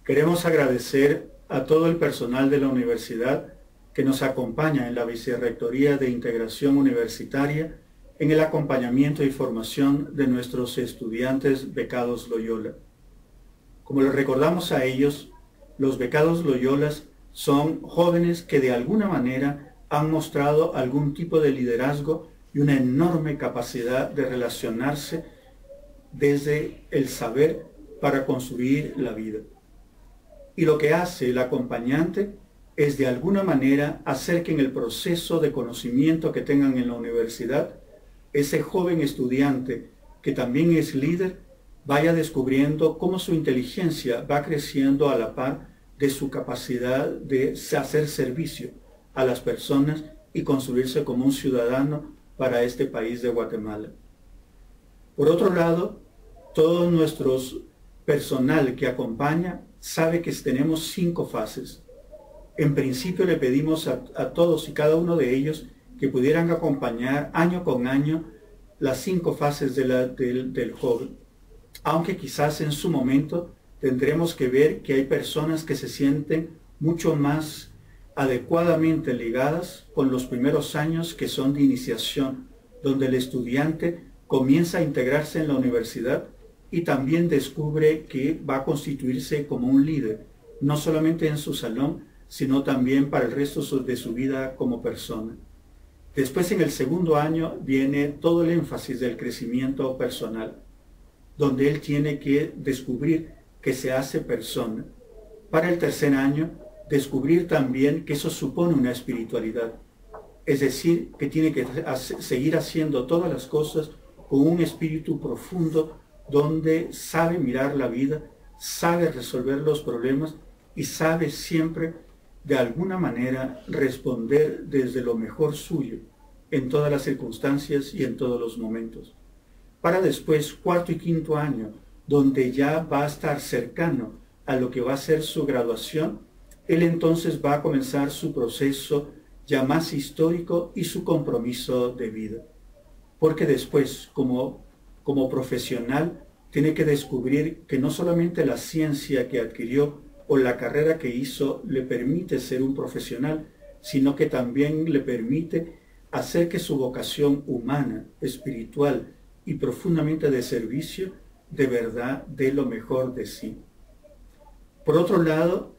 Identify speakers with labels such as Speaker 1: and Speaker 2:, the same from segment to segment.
Speaker 1: Queremos agradecer a todo el personal de la universidad que nos acompaña en la Vicerrectoría de Integración Universitaria en el acompañamiento y formación de nuestros estudiantes becados Loyola. Como les recordamos a ellos, los becados Loyolas son jóvenes que de alguna manera han mostrado algún tipo de liderazgo y una enorme capacidad de relacionarse desde el saber para construir la vida. Y lo que hace el acompañante es de alguna manera hacer que en el proceso de conocimiento que tengan en la universidad, ese joven estudiante que también es líder vaya descubriendo cómo su inteligencia va creciendo a la par de su capacidad de hacer servicio a las personas y construirse como un ciudadano para este país de Guatemala. Por otro lado, todo nuestro personal que acompaña sabe que tenemos 5 fases. En principio le pedimos a todos y cada uno de ellos que pudieran acompañar año con año las 5 fases del joven. Aunque quizás en su momento tendremos que ver que hay personas que se sienten mucho más adecuadamente ligadas con los primeros años que son de iniciación, donde el estudiante comienza a integrarse en la universidad y también descubre que va a constituirse como un líder, no solamente en su salón, sino también para el resto de su vida como persona. Después, en el segundo año, viene todo el énfasis del crecimiento personal, donde él tiene que descubrir que se hace persona. Para el tercer año, descubrir también que eso supone una espiritualidad, es decir, que tiene que seguir haciendo todas las cosas con un espíritu profundo, donde sabe mirar la vida, sabe resolver los problemas y sabe siempre de alguna manera responder desde lo mejor suyo en todas las circunstancias y en todos los momentos. Para después, cuarto y quinto año, donde ya va a estar cercano a lo que va a ser su graduación, él entonces va a comenzar su proceso ya más histórico y su compromiso de vida. Porque después, como profesional, tiene que descubrir que no solamente la ciencia que adquirió o la carrera que hizo le permite ser un profesional, sino que también le permite hacer que su vocación humana, espiritual y profundamente de servicio, de verdad dé lo mejor de sí. Por otro lado,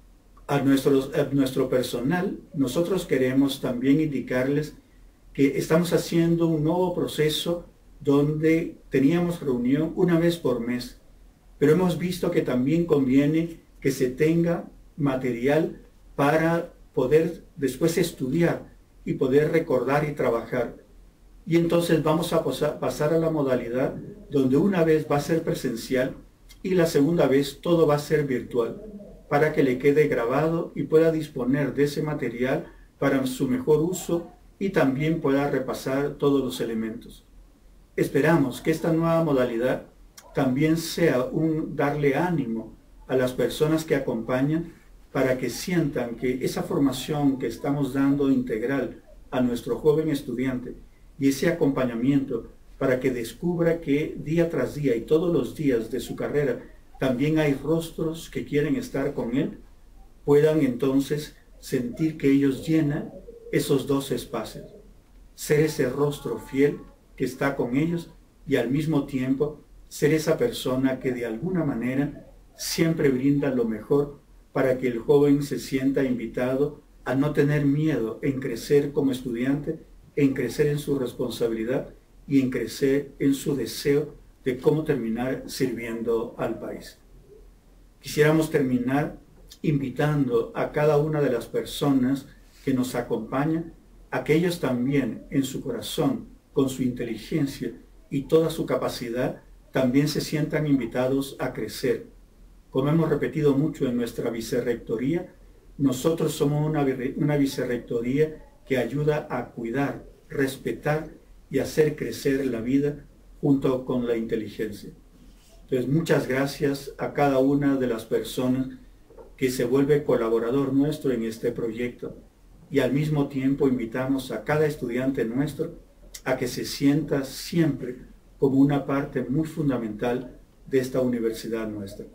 Speaker 1: a nuestro personal, nosotros queremos también indicarles que estamos haciendo un nuevo proceso donde teníamos reunión una vez por mes, pero hemos visto que también conviene que se tenga material para poder después estudiar y poder recordar y trabajar. Y entonces vamos a pasar a la modalidad donde una vez va a ser presencial y la segunda vez todo va a ser virtual, para que le quede grabado y pueda disponer de ese material para su mejor uso y también pueda repasar todos los elementos. Esperamos que esta nueva modalidad también sea un darle ánimo a las personas que acompañan para que sientan que esa formación que estamos dando integral a nuestro joven estudiante y ese acompañamiento para que descubra que día tras día y todos los días de su carrera también hay rostros que quieren estar con él, puedan entonces sentir que ellos llenan esos 2 espacios. Ser ese rostro fiel que está con ellos y al mismo tiempo ser esa persona que de alguna manera siempre brinda lo mejor para que el joven se sienta invitado a no tener miedo en crecer como estudiante, en crecer en su responsabilidad y en crecer en su deseo de cómo terminar sirviendo al país. Quisiéramos terminar invitando a cada una de las personas que nos acompañan a que ellos también en su corazón, con su inteligencia y toda su capacidad, también se sientan invitados a crecer. Como hemos repetido mucho en nuestra vicerrectoría, nosotros somos una vicerrectoría que ayuda a cuidar, respetar y hacer crecer la vida junto con la inteligencia. Entonces, muchas gracias a cada una de las personas que se vuelve colaborador nuestro en este proyecto y al mismo tiempo invitamos a cada estudiante nuestro a que se sienta siempre como una parte muy fundamental de esta universidad nuestra.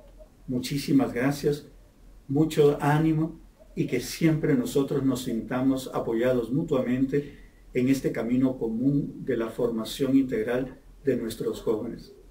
Speaker 1: Muchísimas gracias, mucho ánimo y que siempre nosotros nos sintamos apoyados mutuamente en este camino común de la formación integral de nuestros jóvenes.